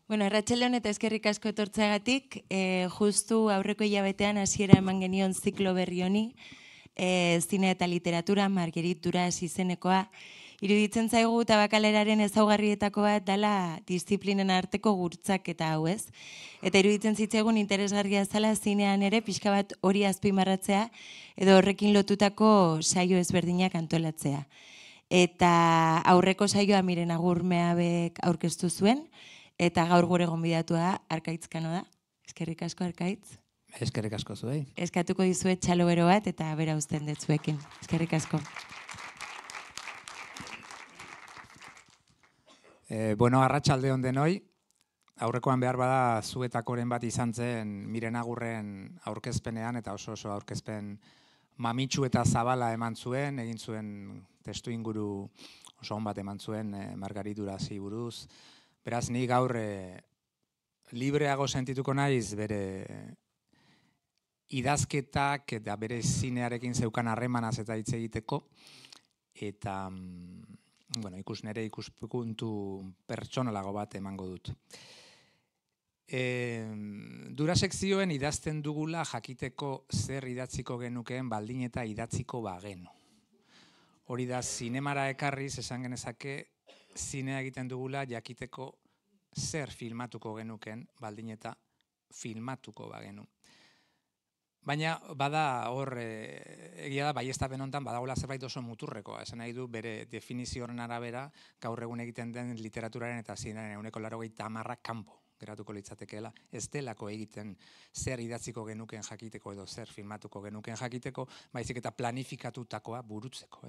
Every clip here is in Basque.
Bueno, arratsalde on eta eskerrik asko etortzeagatik, justu aurreko hilabetean hasiera eman genion ziklo berri honi, zine eta literatura, Marguerite Duras izenekoa. Iruditzen zaigu Tabakaleraren ezaugarrietako bat dela disiplinen arteko gurtzak eta hau ez. Eta iruditzen zitzaigun interesgarria zela zinean ere pixka bat hori azpimarratzea edo horrekin lotutako saio ezberdinak antolatzea. Eta aurreko saioa Miren Agurmeabek aurkeztu zuen, eta gaur gure gonbidatua Arkaitz Kano da. Eskerrik asko, Arkaitz. Eskerrik asko zuei. Eskatuko dizuet txalo bero bat eta bera uzten dut zuekin. Eskerrik asko. Bueno, arratsalde on denoi. Aurrekoan behar bada zuetakoren bat izan zen Miren Agurren aurkezpenean, eta oso aurkezpen mamitsu eta zabala eman zuen, egin zuen testu inguru oso on bat eman zuen Marguerite Durasi buruz. Beraz, ni gaur libreago sentituko naiz bere idazketak eta bere zinearekin zeukan harremanaz eta hitz egiteko, eta bueno, nire ikuspuntu pertsonalago bat emango dut. Durasek zioen idazten dugula jakiteko zer idatziko genukeen baldin eta idatziko bagenu. Hori da, zinemara ekarriz esan genezake zinea egiten dugula jakiteko zer filmatuko genuken baldin eta filmatuko bagenu. Baina bada hor, egia da, baieztapen honetan badagoela zerbait oso muturrekoa. Esan nahi du bere definizio horren arabera gaur egun egiten den literaturaren eta zinearen 90% kanpo geratuko litzatekeela. Ez delako egiten zer idatziko genuken jakiteko edo zer filmatuko genuken jakiteko, baizik eta planifikatutakoa burutzeko.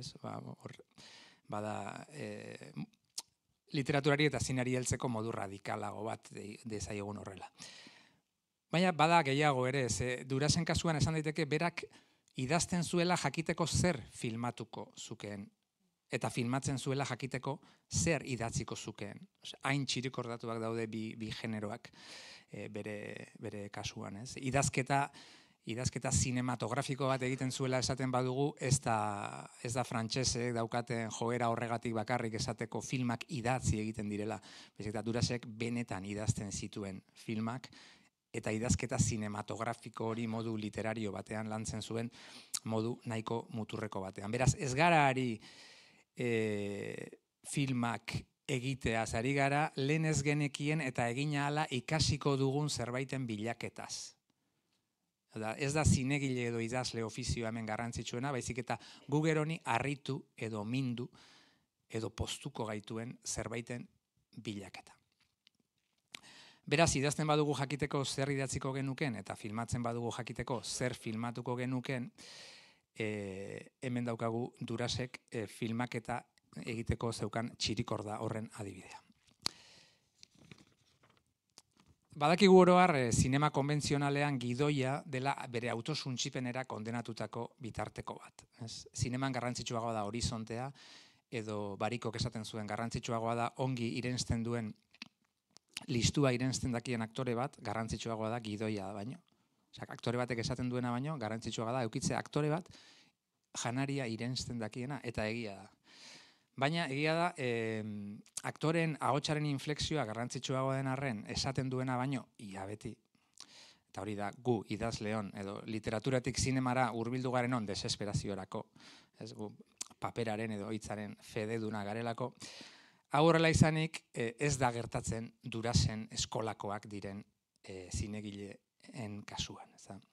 Bada literaturari eta zineari heltzeko modu radikalago bat dezaiegun horrela. Baina bada gehiago ere, Durasen kasuan esan daiteke berak idazten zuela jakiteko zer filmatuko zukeen, eta filmatzen zuela jakiteko zer idatziko zukeen. Hain txirikordatuak daude bi generoak bere kasuan. Idazketa zinematografiko bat egiten zuela esaten badugu, ez da frantsesek daukaten joera horregatik bakarrik esateko filmak idatzi egiten direla. Eta Durasek benetan idazten zituen filmak, eta idazketa zinematografiko hori modu literario batean lantzen zuen modu nahiko muturreko batean. Beraz, ez gara ari filmak egiteaz ari gara, lehen ez genekien eta egina hala ikasiko dugun zerbaiten bilaketaz. Ez da zinegile edo idazle ofizioa hemen garrantzitsuena, baizik eta gu geroni harritu edo mindu edo postuko gaituen zerbaiten bilaketa. Beraz, idazten badugu jakiteko zer idatziko genuken eta filmatzen badugu jakiteko zer filmatuko genuken, hemen daukagu Durasek filmaketa egiteko zeukan txirikorda horren adibidea. Badakigu oro har, zinema konbentzionalean gidoia dela bere autosuntzipenera kondenatutako bitarteko bat. Zineman garrantzitsuagoa da horizontea, edo Barikok esaten zuen garrantzitsuagoa da ongi irensten duen listua irensten dakien aktore bat, garrantzitsuagoa da gidoia baino. Aktore batek esaten duena baino, garrantzitsuagoa da eukitze aktore bat janaria irensten dakiena, eta egia da. Baina egia da, aktoren ahotsaren inflexioa garrantzitsuagoa den arren esaten duena baino, ia beti. Eta hori da, gu idazleon, edo literaturatik zinemara hurbildu garen on desesperaziorako, paperaren edo hitzaren fededuna garelako. Hau horrela izanik, ez da gertatzen Durasen eskolakoak diren zinegileen kasuan.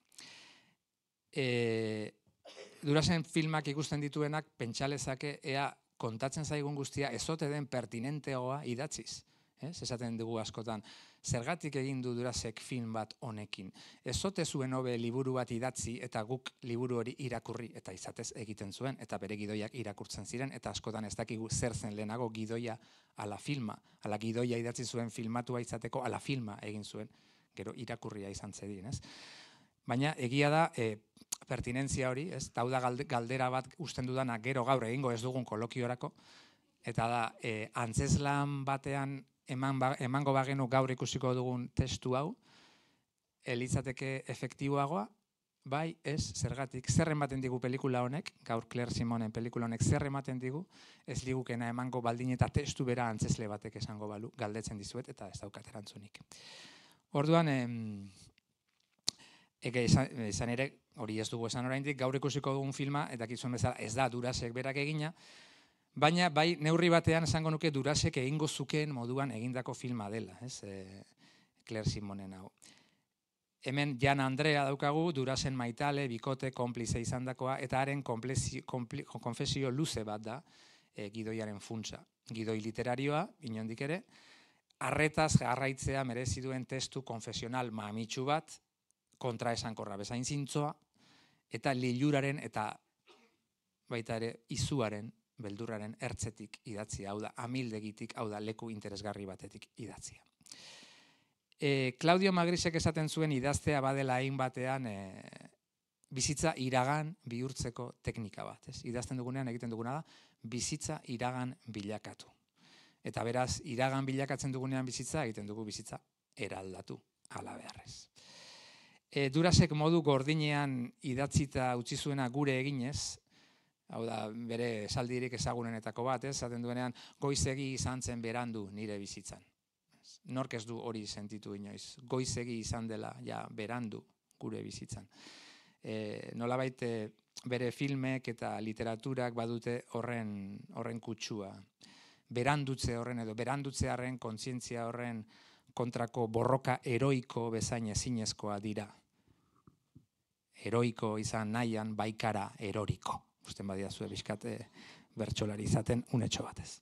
Durasen filmak ikusten dituenak pentsalezake ea kontatzen zaigun guztia ezote den pertinenteagoa idatziz. Esaten dugu askotan, zergatik egin du Durasek film bat honekin. Ezote zuen hobe liburu bat idatzi eta guk liburu hori irakurri eta izatez egiten zuen, eta bere gidoiak irakurtzen ziren, eta askotan ez dakigu zer zen lehenago gidoia ala filma. Ala gidoia idatzi zuen filmatua izateko ala filma egin zuen, gero irakurria izan zedin. Baina egia da pertinentzia hori, hau da galdera bat usten dudana gero gaur egingo ez dugun kolokiorako, eta da antzezlan batean emango bagenu gaur ikusiko dugun testu hau, litzateke efektiboagoa bai, ez, zergatik, zer ematen digu pelikula honek, gaur Claire Simonen pelikula honek zer ematen digu, ez ligukena emango baldin eta testu bera antzesle batek esango balu, galdetzen dizuet eta ez daukat erantzunik. Orduan, izan ere, hori ez dugu esan oraindik, gaur ikusiko dugun filma, eta kizuen bezala ez da Durasek berak egina, baina bai neurri batean esango nuke Durasek egingo zukeen moduan egindako filma dela, Claire Simonen hau. Hemen Jan Andrea daukagu, Durasen maitale, bikote, konplize izandakoa, eta haren konfesio luze bat da gidoiaren funtsa. Gidoi literarioa, inondik ere, arretaz jarraitzea merezi duen testu konfesional mamitsu bat, kontraesankorra bezain zintzoa, eta liluraren eta baita ere izuaren, beldurraren ertzetik idatzia, hau da, amildegitik, hau da, leku interesgarri batetik idatzia. Claudio Magrisek esaten zuen idaztea badela hain batean bizitza iragan bihurtzeko teknika bat. Idazten dugunean egiten duguna da, bizitza iragan bilakatu. Eta beraz, iragan bilakatzen dugunean bizitza, egiten dugu bizitza eraldatu, ala beharrez. Durasek modu gordinean idatzita utzi zuena gure eginez, hau da, bere esaldirik ezagunenetako bat, esaten duenean, goizegi izan zen berandu nire bizitzan. Nork ez du hori sentitu inoiz, goizegi izan dela ja berandu gure bizitzan. Nolabait bere filmek eta literaturak badute horren kutsua. Berandutze horren edo berandutzearen kontzientzia horren kontrako borroka heroiko bezain ezinezkoa dira. Heroiko izan nahian baikara eroriko. Usten badia zue bizkate bertsolari izaten unetxo batez.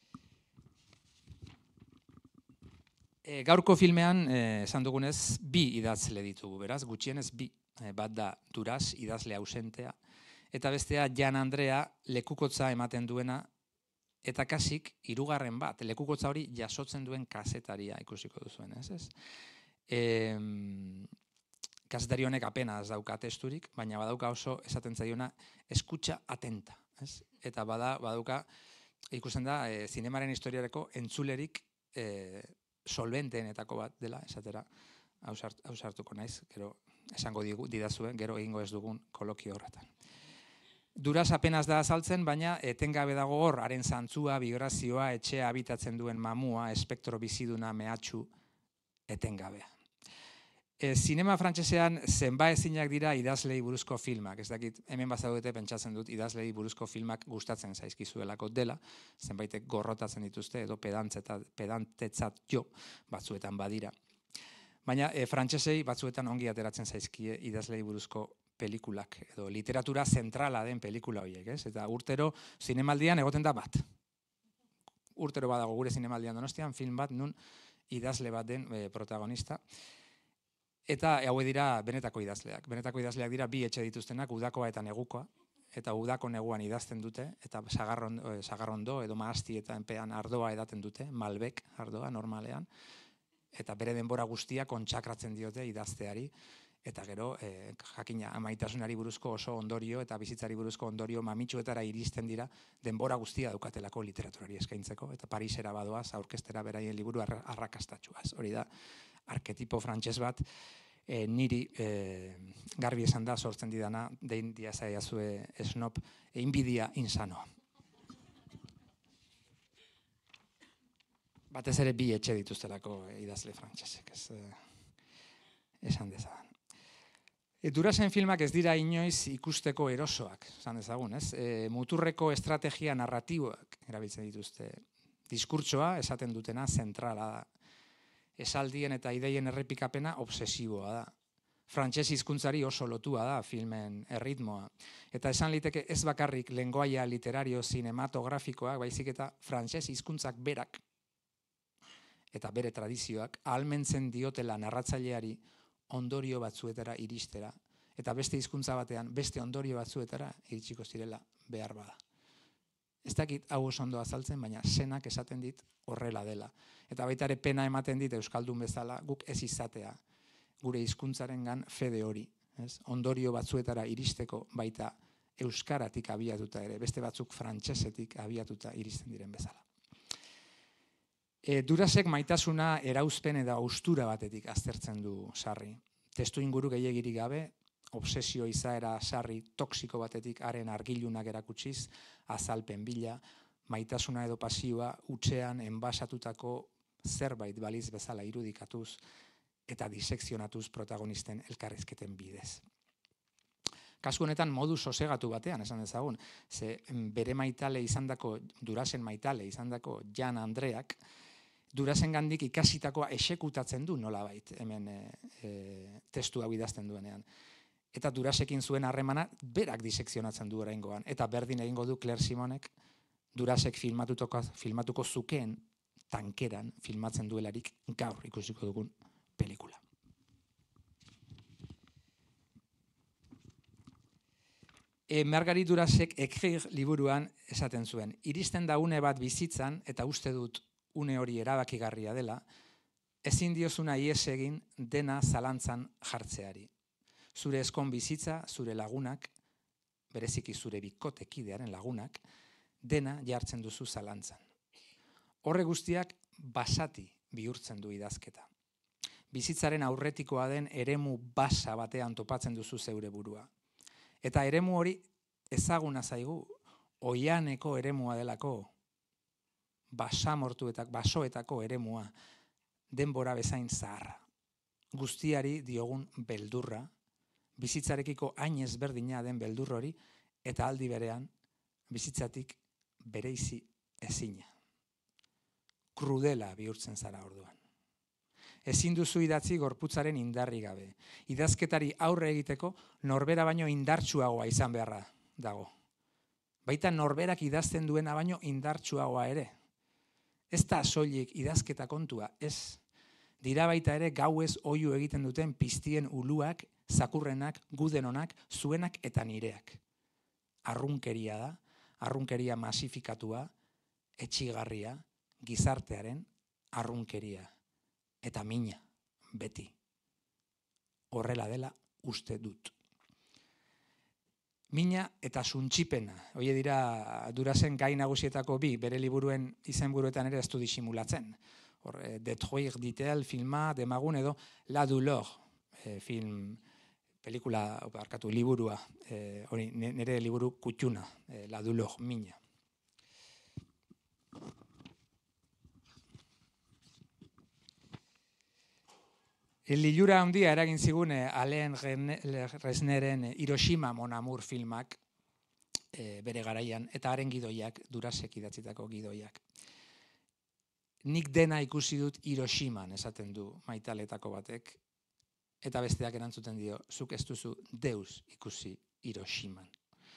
Gaurko filmean, esan dugunez, bi idazle ditugu, beraz, gutxienez bi. Bat da Duras, idazle ausentea, eta bestea Jan Andrea lekukotza ematen duena, eta kasik, hirugarren bat, lekukotza hori jasotzen duen kazetaria ikusiko duzuen, ez? Kazetari honek apenas dauka testurik, baina badauka oso esaten zaiona eskutxa atenta, ez? Eta badauka, ikusten da, zinemaren historiareko entzulerik solventeenetako bat dela, esatera, hausartuko naiz, gero esango didazuen, gero egingo ez dugun kolokio horretan. Duras apenas da azaltzen, baina etengabe dago hor, haren zantzua, vibrazioa, etxea habitatzen duen mamua, espektro biziduna, mehatxu, etengabea. Zinema frantsesean zenbaezinak dira idazlei buruzko filmak. Ez dakit, hemen bazaudete pentsatzen dut idazlei buruzko filmak gustatzen zaizkizuelako dela, zenbaitek gorrotatzen dituzte edo pedantetzat jo batzuetan badira. Baina frantsesei batzuetan ongi ateratzen zaizkie idazlei buruzko pelikulak edo literatura zentrala den pelikula horiek, ez? Eta urtero zinemaldian egoten da bat. Urtero badago gure zinemaldian Donostian film bat nun idazle bat den protagonista. Eta hauek dira benetako idazleak. Benetako idazleak dira bi etxe dituztenak, udakoa eta negukoa. Eta udako neguan idazten dute, eta sagarrondo edo mahasti eta enpean ardoa edaten dute, Malbec ardoa normalean. Eta bere denbora guztia kontsakratzen diote idazteari. Eta gero, jakina, amaitasunari buruzko oso ondorio eta bizitzari buruzko ondorio mamitsuetara iristen dira denbora guztia daukatelako literaturari eskaintzeko. Eta Parisera badoaz, aurkestera beraien liburu arrakastatsuaz. Hori da, arketipo frantses bat, niri garbi esan da sortzen didana, dein diazaiazue esnop, inbidia insanoa. Batez ere bi etxe dituztelako idazle frantsesek, esan dezadan. Durasen filmak ez dira inoiz ikusteko erosoak, esan dezagun, ez? Muturreko estrategia narratiboak erabiltzen dituzte. Diskurtsoa, esaten dutena, zentrala da. Esaldien eta ideien errepikapena obsesiboa da. Frantses hizkuntzari oso lotua da filmen erritmoa. Eta esan liteke ez bakarrik lengoaia literario zinematografikoak, baizik eta frantses hizkuntzak berak eta bere tradizioak ahalmentzen diotela narratzaileari ondorio batzuetara iristera. Eta beste hizkuntza batean beste ondorio batzuetara iritsiko zirela behar bada. Ez dakit hau oso ondo azaltzen, baina senak esaten dit horrela dela. Eta baita ere pena ematen dit euskaldun bezala guk ez izatea gure hizkuntzarengan fede hori. Ondorio batzuetara iristeko baita euskaratik abiatuta ere, beste batzuk frantsesetik abiatuta iristen diren bezala. Durasek maitasuna erauzpen eta haustura batetik aztertzen du sarri. Testu inguru gehiegirik gabe, obsesio izaera sarri toksiko batetik haren argilunak erakutsiz, azalpen bila, maitasuna edo pasioa utxean enbasatutako zerbait baliz bezala irudikatuz eta disekzionatuz protagonisten elkarrizketen bidez. Kasu honetan modu sosegatu batean, esan dezagun, ze bere maitale izandako, Durasen maitale izandako Jan Andreak, Durasen gandik ikasitakoa esekutatzen du nolabait, hemen testu hau idazten duenean. Eta Durasekin zuen harremana berak disekzionatzen du oraingoan. Eta berdin egingo du Claire Simonek Durasek filmatuko zukeen tankeran filmatzen duelarik gaur ikusiko dugun pelikula. Margarit Durasek Écrire liburuan esaten zuen, iristen da une bat bizitzan, eta uste dut une hori erabakigarria dela, ezin diozuna ihes egin dena zalantzan jartzeari. Zure eskon bizitza, zure lagunak, bereziki zure bikotekidearen lagunak, dena jartzen duzu zalantzan. Horre guztiak basati bihurtzen du idazketa. Bizitzaren aurretikoa den eremu basa batean topatzen duzu zeure burua. Eta eremu hori ezaguna zaigu, oianeko eremua delako, basoetako eremua, denbora bezain zaharra. Guztiari diogun beldurra, bizitzarekiko hain ezberdina den beldur hori, eta aldi berean, bizitzatik bereizi ezina. Krudela bihurtzen zara orduan. Ezin duzu idatzi gorputzaren indarri gabe. Idazketari aurre egiteko norbera baino indartsuagoa izan beharra dago. Baita norberak idazten duena baino indartsuagoa ere. Ez da soilik idazketa kontua, ez. Dira baita ere gauez oihu egiten duten piztien uluak, zakurrenak, gudenonak, zuenak eta nireak. Arrunkeria da, arrunkeria masifikatua, etxigarria, gizartearen arrunkeria. Eta mina, beti. Horrela dela uste dut. Mina eta suntsipena, hori dira Durasen gai nagusietako bi, bere liburuen izenburuetan ere ez du disimulatzen. Détruire dit-elle filma, Demagun edo La Douleur liburua, hori nire liburu kutxuna, La Douleur, mina. Lilura handia eragin zigun Alain Resneren Hiroshima Mon Amour filmak bere garaian, eta haren gidoiak, Durasek idatzitako gidoiak. Nik dena ikusi dut Hiroshiman, esaten du maitaletako batek, eta besteak erantzuten dio, zuk ez duzu deus ikusi Hiroshiman.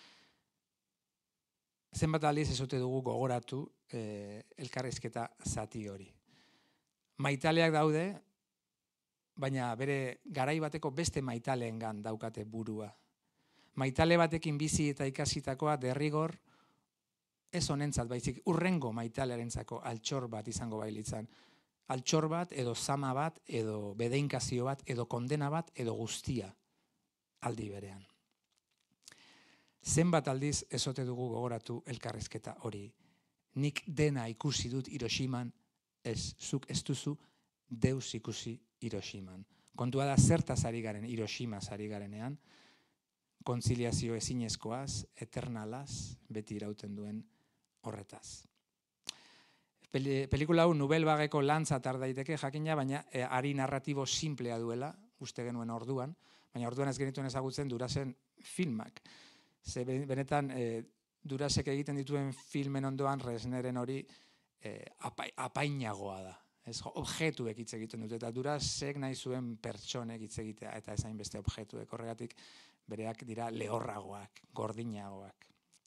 Zenbat aldiz ez ote dugu gogoratu elkarrizketa zati hori. Maitaleak daude, baina bere garai bateko beste maitaleengan daukate burua. Maitale batekin bizi eta ikasitakoa derrigor ez honentzat baizik urrengo maitalearentzako altxor bat izango bailitzan. Altxor bat edo zama bat edo bedeinkazio bat edo kondena bat edo guztia aldi berean. Zenbat aldiz ez ote dugu gogoratu elkarrizketa hori. Nik dena ikusi dut Hiroshiman, ez, zuk ez duzu deus ikusi Hiroshiman. Kontua da zertaz ari garen Hiroshimaz ari garenean, kontziliazio ezinezkoaz, eternalaz, beti irauten duen horretaz. Pelikula hau Nouvelle Vagueko lantza tar daiteke jakina, baina ari narratibo simplea duela, uste genuen orduan, baina orduan ez genituen ezagutzen Durasen filmak. Ze benetan Durasek egiten dituen filmen ondoan Resneren hori apainagoa da. Ez, objetuek hitz egiten dute, eta Durasek nahi zuen pertsonek hitz egitea, eta ezain beste objetuek, horregatik bereak dira lehorragoak, gordinagoak.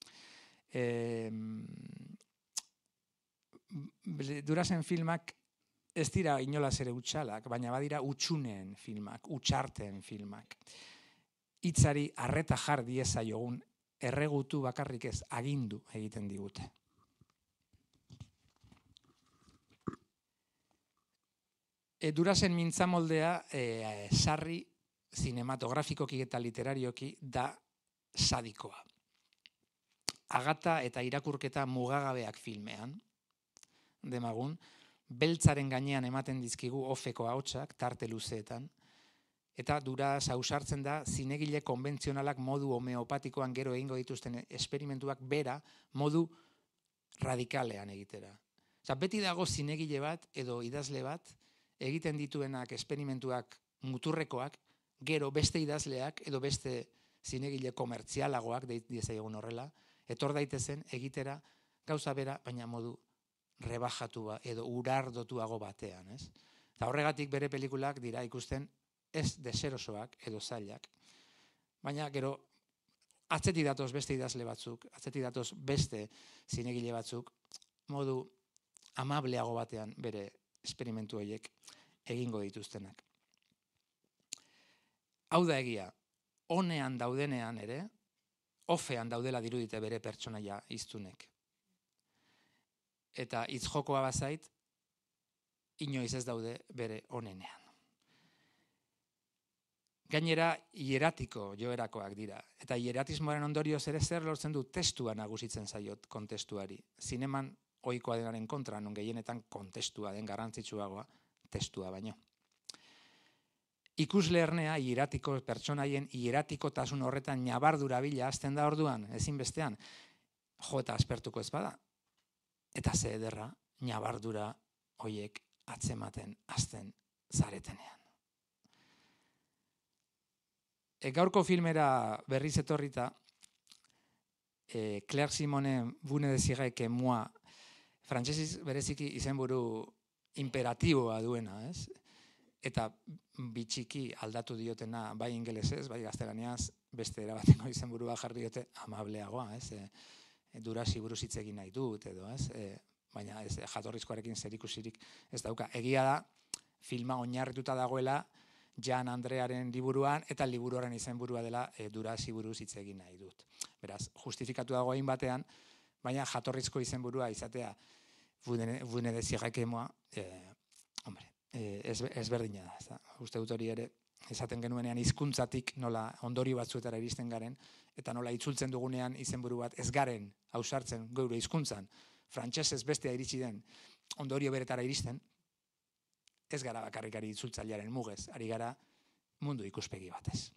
Durasen filmak ez dira inolaz ere utxalak, baina badira utxuneen filmak, utxarteen filmak. Hitzari arreta jar diezaiogun, erregutu bakarrik ez agindu egiten digute. Durasen mintzamoldea sarri zinematografikoki eta literarioki da sadikoa. Agata eta irakurketa mugagabeak filmean, Demagun, beltzaren gainean ematen dizkigu ofeko ahotsak tarte luzeetan, Eta Duras ausartzen da zinegile konbentzionalak modu homeopatikoan gero egingo dituzten esperimentuak bera modu radikalean egitera. Beti dago zinegile bat edo idazle bat egiten dituenak esperimentuak muturrekoak, gero beste idazleak edo beste zinegile komertzialagoak diezaiegun horrela, etor daitezen egitera gauza bera, baina modu rebajatua edo urardotuago batean. Eta horregatik bere pelikulak dira ikusten ez deserosoak edo zailak. Baina gero atzetik datoz beste idazle batzuk, atzetik datoz beste zinegile batzuk, modu amableago batean bere esperimentu horiek egingo dituztenak. Hau da egia, onean daudenean ere, ofean daudela dirudite bere pertsonaia hiztunek. Eta hitz jokoa bazait, inoiz ez daude bere onenean. Gainera, hieratiko joerakoak dira. Eta hieratismoaren ondorioz ere zer lortzen du testua nagusitzen zaiot kontestuari. Zineman ohikoa denaren kontra, non gehienetan kontestua den garrantzitsuagoa testua baino. Ikusle ernea hieratiko pertsonaien hieratikotasun horretan nabardura bila hasten da orduan, ezinbestean, jo eta aspertuko ez bada. Eta ze ederra nabardura hoiek atzematen hasten zaretenean. Gaurko filmera berriz etorrita, Claire Simonen Vous ne désirez que moi, frantsesiz bereziki izenburu imperatiboa duena, ez? Eta bitxiki aldatu diotena bai ingelesez, bai gaztelaniaz, beste erabateko izenburua jarri diote amableagoa, ez? Durasi buruz hitz egin nahi dut edo, ez? Baina ez jatorrizkoarekin zerikusirik ez dauka. Egia da, filma oinarrituta dagoela Jan Andrearen liburuan eta liburuaren izenburua dela Durasi buruz hitz egin nahi dut. Beraz, justifikatu dago egin batean, baina jatorrizko izenburua izatea Vous ne désirez que moi, ezberdina da. Uste dut hori ere, esaten genuenean hizkuntzatik nola ondorio batzuetara iristen garen, eta nola itzultzen dugunean izenburu bat ez garen ausartzen geure hizkuntzan, frantsesez bestea iritsi den ondorio beretara iristen, ez gara bakarrikari itzultzailearen mugez, ari gara mundu ikuspegi batez.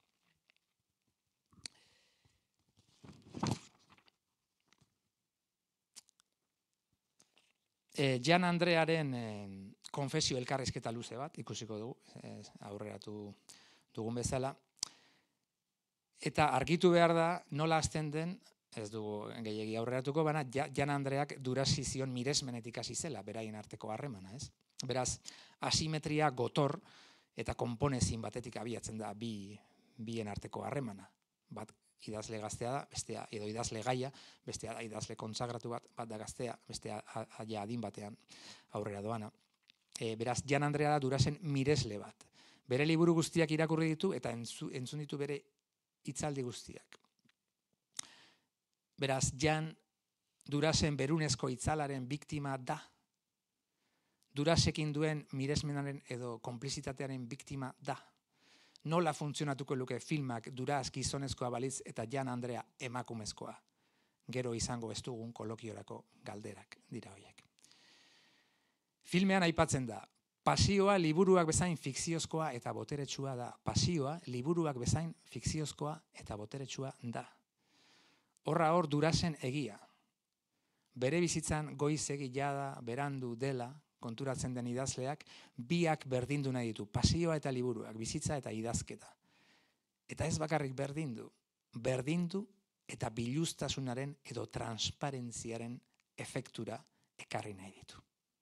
Jan Andrearen konfesio elkarrizketa luze bat, ikusiko dugu, aurreratu dugun bezala. Eta argitu behar da, nola hasten den, ez dugu gehiegi aurreratuko, baina Jan Andreak Durasi zion miresmenetik hasi zela, beraien arteko harremana, ez? Beraz, asimetria gotor eta konponezin batetik abiatzen da bien arteko harremana. Bat idazle gaztea da, bestea edo idazle gaia, bestea da idazle kontsagratu bat da gaztea, bestea adin batean aurrera doana. Beraz, Jan Andrea da Durasen miresle bat. Bere liburu guztiak irakurri ditu eta entzun ditu bere hitzaldi guztiak. Beraz, Jan Durasen berunezko itzalaren biktima da. Durasekin duen miresmenaren edo konplizitatearen biktima da. Nola funtzionatuko luke filmak Duras gizonezkoa balitz eta Jan Andrea emakumezkoa. Gero izango ez dugun kolokiorako galderak dira horiek. Filmean aipatzen da, pasioa liburuak bezain fikziozkoa eta boteretsua da. Pasioa liburuak bezain fikziozkoa eta boteretsua da. Horra hor Durasen egia. Bere bizitzan goiz egia da, berandu dela, konturatzen den idazleak, biak berdindu nahi ditu, pasioa eta liburuak, bizitza eta idazketa. Eta ez bakarrik berdindu eta biluztasunaren edo transparentziaren efektura ekarri nahi ditu.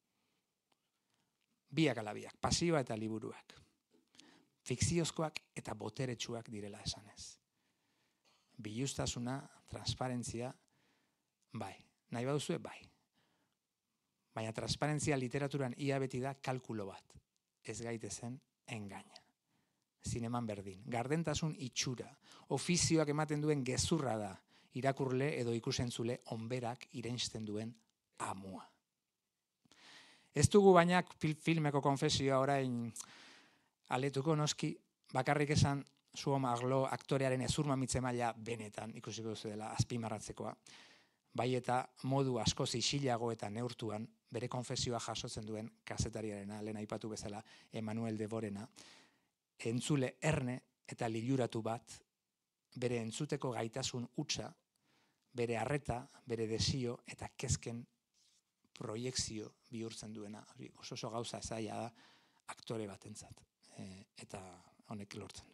Biak ala biak, pasioa eta liburuak. Fikziozkoak eta boteretsuak direla esanez. Biluztasuna, transparentzia, bai. Nahi baduzue, bai. Baina transparentzia literaturan ia beti da kalkulo bat. Ez gaitezen engaina. Zineman berdin. Gardentasun itxura. Ofizioak ematen duen gezurra da. Irakurle edo ikusentzule onberak irensten duen amua. Ez dugu baina filmeko konfesioa orain aletuko noski, bakarrik esan Zuom Aglo aktorearen ezurmamitze maila benetan ikusiko duzu dela azpimarratzekoa. Bai eta modu askoz isilago eta neurtuan bere konfesioa jasotzen duen kazetariarena, lehen aipatu bezala Emmanuel de Borena. entzule erne eta liluratu bat, bere entzuteko gaitasun hutsa, bere harreta, bere desio eta kezken proiekzio bihurtzen duena. Hori oso gauza zaila da aktore batentzat, eta honek lortzen du.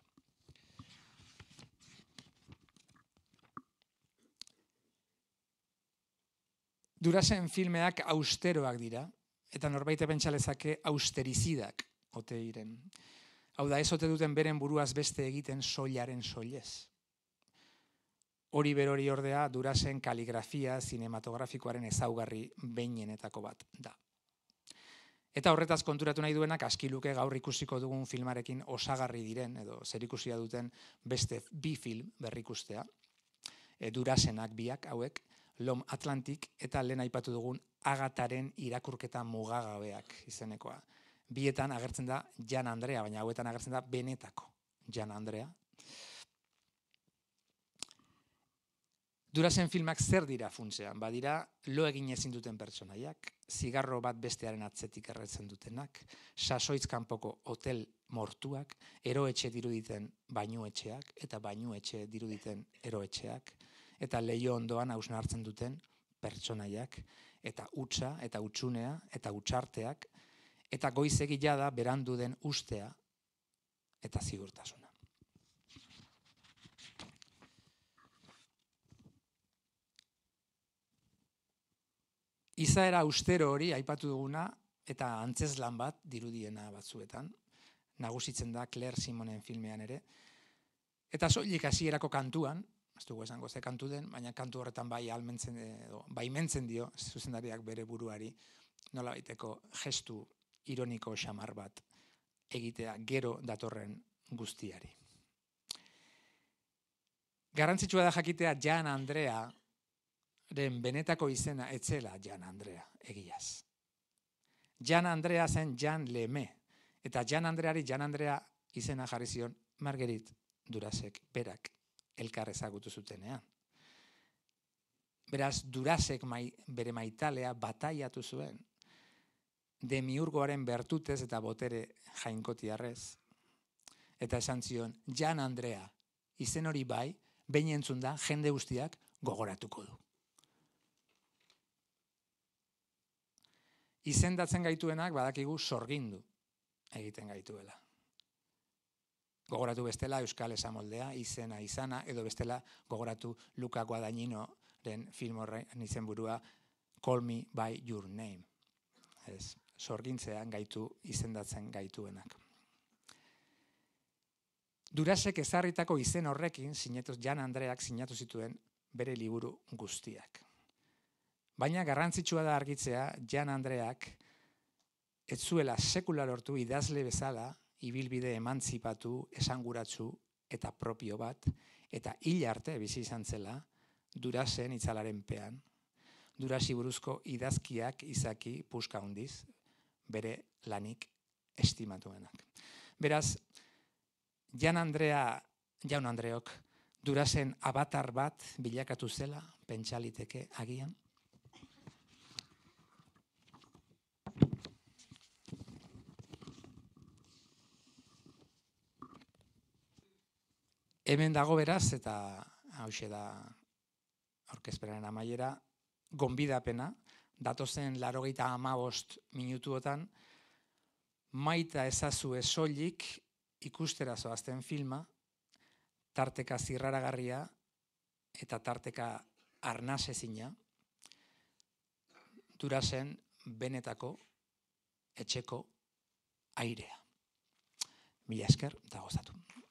Durasen filmeak austeroak dira, eta norbaite pentsa lezake austerizidak ote diren. Hau da, ez ote duten beren buruaz beste egiten soilaren soilez. Hori berori ordea Durasen kaligrafia zinematografikoaren ezaugarri behinenetako bat da. Eta horretaz konturatu nahi duenak aski luke gaur ikusiko dugun filmarekin osagarri diren edo zerikusia duten beste bi film berrikustea. Durasenak biak hauek, Lom Atlantic eta lehen aipatu dugun Agataren irakurketa mugagabeak izenekoa. Bietan agertzen da Jan Andrea, baina hauetan agertzen da benetako Jan Andrea. Durasen filmak zer dira funtsean? Badira lo egin ezin duten pertsonaiak, zigarro bat bestearen atzetik erretzen dutenak, sasoitz kanpoko hotel mortuak, eroetxe diruditen bainuetxeak eta bainuetxe diruditen eroetxeak, eta leiho ondoan hausnartzen duten pertsonaiak, eta hutsa, eta hutsunea, eta hutsarteak, eta goizegi jada berandu den ustea eta zigurtasuna. Izaera austero hori aipatu duguna eta antzezlan bat dirudiena batzuetan, nagusitzen da Claire Simonen filmean ere, eta soilik hasierako kantuan, ez dugu esango ze kantu den, baina kantu horretan baimentzen dio zuzendariak bere buruari nolabaiteko gestu ironiko xamar bat egitea gero datorren guztiari. Garrantzitsua da jakitea Jan Andrea benetako izena etzela Jan Andrea, egiaz. Jan Andrea zen Jan Leme, eta Jan Andreari Jan Andrea izena jarri zion Marguerite Durasek berak elkar ezagutu zutenean. Beraz, Durasek bere maitalea bataiatu zuen, demiurgoaren bertutez eta botere jainkotiarrez, eta esan zion, Jan Andrea, izen hori bai, behin entzun da, jende guztiak gogoratuko du. Izendatzen gaituenak badakigu sorgindu egiten gaituela. Gogoratu bestela Euskal Esamoldea, izena izana, edo bestela gogoratu Luca Guadagninoren film horren izenburua Call Me By Your Name. Ez, sorgintzean gaitu izendatzen gaituenak. Durasek ezarritako izen horrekin Jan Andreak sinatu zituen bere liburu guztiak. Baina garrantzitsua da argitzea Jan Andreak ez zuela sekula lortu idazle bezala ibilbide emantzipatu, esanguratsu eta propio bat, eta hil arte bizi izan zela Durasen itzalaren pean, Durasi buruzko idazkiak izaki puska handiz, bere lanik estimatuenak. Beraz, Jaun Andreok Durasen abatar bat bilakatu zela, pentsaliteke agian. Hemen dago beraz, eta hauxe da aurkezpenaren amaiera, gonbidapena, datozen 85 minutuotan, maita ezazue soilik ikustera zoazten filma, tarteka zirraragarria eta tarteka arnasezina, Durasen benetako etxeko airea. Mila esker eta gozatu.